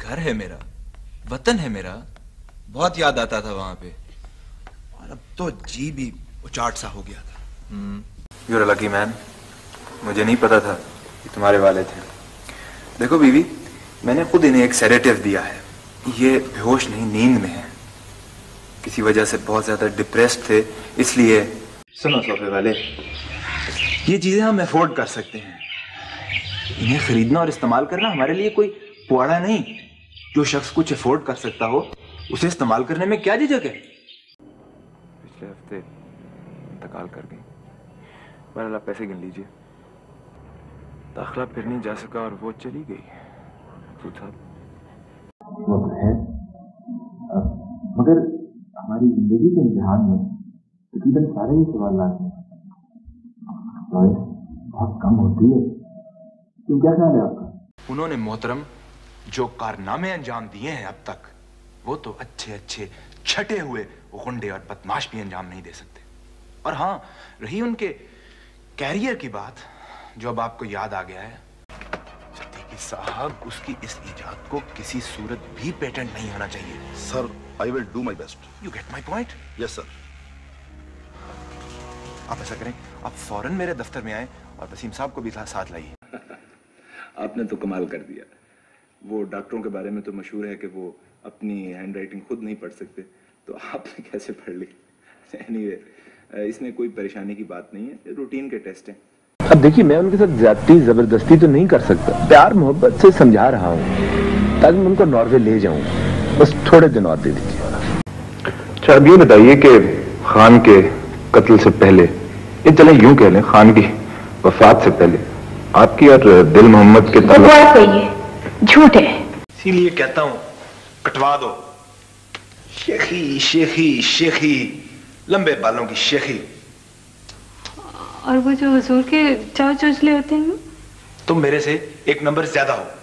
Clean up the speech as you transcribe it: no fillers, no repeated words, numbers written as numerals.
گھر ہے میرا، وطن ہے میرا، بہت یاد آتا تھا وہاں پہ، اور اب تو جی بھی اچاٹ سا ہو گیا تھا۔ You're a lucky man. مجھے نہیں پتا تھا کہ تمہارے والد ہیں۔ دیکھو بیوی، میں نے خود انہیں ایک سیڈیٹیو دیا ہے، یہ بے ہوش نہیں، نیند میں ہے، کسی وجہ سے بہت زیادہ ڈپریسڈ تھے، اس لیے۔ سنو صوفے والے، یہ چیزیں ہم افورڈ کر سکتے ہیں، انہیں خریدنا اور استعمال کرنا ہمارے لیے کوئی پواڑا نہیں۔ جو شخص کچھ افورڈ کر سکتا ہو اسے استعمال کرنے میں کیا جھجک ہے؟ پچھلے ہفتے انتقال کر گئی، بہرحال آپ پیسے گن لیجئے۔ داخلہ پھر نہیں جا سکا اور وہ چلی گئی۔ مقصود صاحب وہ تو ہے، مگر ہماری زندگی کے امتحان میں تقریباً سارے ہی سوالات ہیں، بہت کم ہوتی ہے۔ تم کیا خیال ہے آپ کا؟ انہوں نے محترم جو کارنامے انجام دیے ہیں اب تک، وہ تو اچھے اچھے چھٹے ہوئے غنڈے اور بدماش بھی انجام نہیں دے سکتے۔ اور ہاں، رہی ان کے کیریئر کی بات، جو اب آپ کو یاد آ گیا ہے، صدیقی صاحب، اس کی اس ایجاد کو کسی صورت بھی پیٹنٹ نہیں ہونا چاہیے۔ سر، I will do my best. You get my point? Yes, sir. آپ ایسا کریں، آپ فوراً میرے دفتر میں آئیں اور وسیم صاحب کو بھی ساتھ لائیے۔ آپ نے تو کمال کر دیا۔ وہ ڈاکٹروں کے بارے میں تو مشہور ہے کہ وہ اپنی ہینڈ رائٹنگ خود نہیں پڑھ سکتے، تو آپ نے کیسے پڑھ لی؟ اینی وے، اس میں کوئی پریشانی کی بات نہیں ہے، روٹین کے ٹیسٹ ہیں۔ اب دیکھیے، میں ان کے ساتھ زیادتی زبردستی تو نہیں کر سکتا، پیار محبت سے سمجھا رہا ہوں تاکہ میں ان کو ناروے لے جاؤں، بس تھوڑے دن اور دے دیجیے۔ اچھا، اب یہ بتائیے کہ خان کے قتل سے پہلے، یہ چلیں یوں کہہ لیں خان کی وفات سے پہلے، آپ کی اور دل محمد کے بکواس ہے، یہ جھوٹ ہے۔ اسی لیے کہتا ہوں کٹوا دو، شیخی شیخی شیخی، لمبے بالوں کی شیخی۔ اور وہ جو حضور کے چاو چوچلے ہوتے ہیں، تم میرے سے ایک نمبر زیادہ ہو۔